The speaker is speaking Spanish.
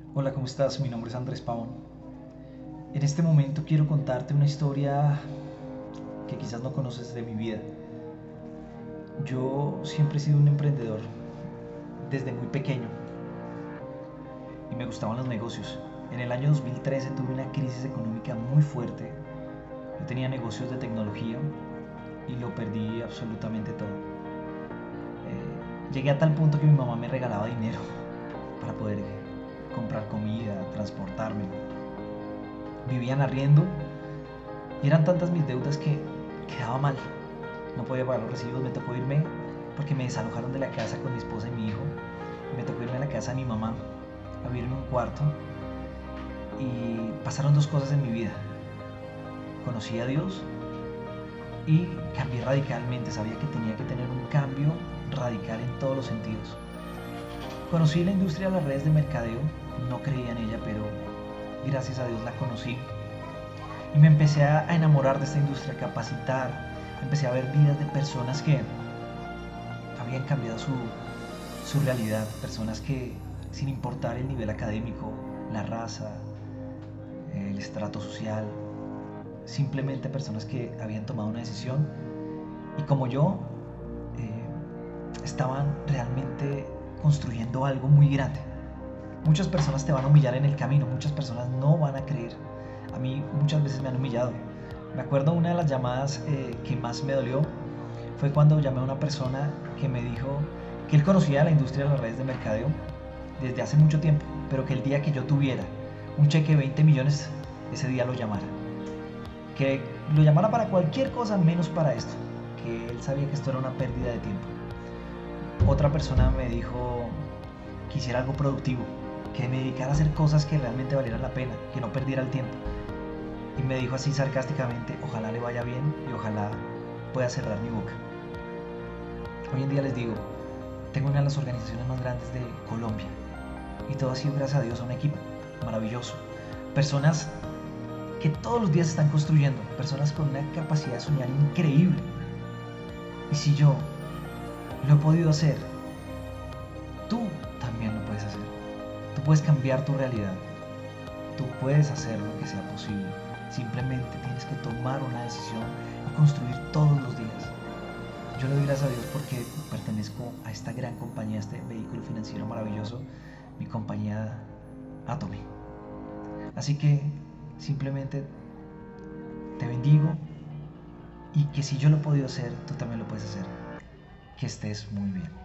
Hola, ¿cómo estás? Mi nombre es Andrés Pavón. En este momento quiero contarte una historia que quizás no conoces de mi vida. Yo siempre he sido un emprendedor desde muy pequeño y me gustaban los negocios. En el año 2013 tuve una crisis económica muy fuerte. Yo tenía negocios de tecnología y lo perdí absolutamente todo. Llegué a tal punto que mi mamá me regalaba dinero para poder comprar comida, transportarme. Vivía en arriendo y eran tantas mis deudas que quedaba mal. No podía pagar los recibos, me tocó irme porque me desalojaron de la casa con mi esposa y mi hijo. Me tocó irme a la casa de mi mamá a vivir en un cuarto y pasaron dos cosas en mi vida. Conocí a Dios y cambié radicalmente. Sabía que tenía que tener un cambio radical en todos los sentidos. Conocí la industria de las redes de mercadeo, no creía en ella, pero gracias a Dios la conocí y me empecé a enamorar de esta industria, a capacitar, empecé a ver vidas de personas que habían cambiado su realidad, personas que sin importar el nivel académico, la raza, el estrato social, simplemente personas que habían tomado una decisión y como yo estaban realmente construyendo algo muy grande. Muchas personas te van a humillar en el camino, muchas personas no van a creer. A mí muchas veces me han humillado. Me acuerdo una de las llamadas que más me dolió fue cuando llamé a una persona que me dijo que él conocía la industria de las redes de mercadeo desde hace mucho tiempo, pero que el día que yo tuviera un cheque de 20 millones, ese día lo llamara. Que lo llamara para cualquier cosa menos para esto, que él sabía que esto era una pérdida de tiempo. Otra persona me dijo que hiciera algo productivo, que me dedicara a hacer cosas que realmente valieran la pena, que no perdiera el tiempo. Y me dijo así sarcásticamente, ojalá le vaya bien y ojalá pueda cerrar mi boca. Hoy en día les digo, tengo una de las organizaciones más grandes de Colombia y todo ha sido gracias a Dios a un equipo maravilloso. Personas que todos los días están construyendo, personas con una capacidad de soñar increíble. Y si yo lo he podido hacer, tú también lo puedes hacer. Tú puedes cambiar tu realidad, tú puedes hacer lo que sea posible. Simplemente tienes que tomar una decisión y construir todos los días. Yo le doy gracias a Dios porque pertenezco a esta gran compañía, a este vehículo financiero maravilloso, mi compañía Atomy. Así que simplemente te bendigo y que si yo lo he podido hacer, tú también lo puedes hacer. Que estés muy bien.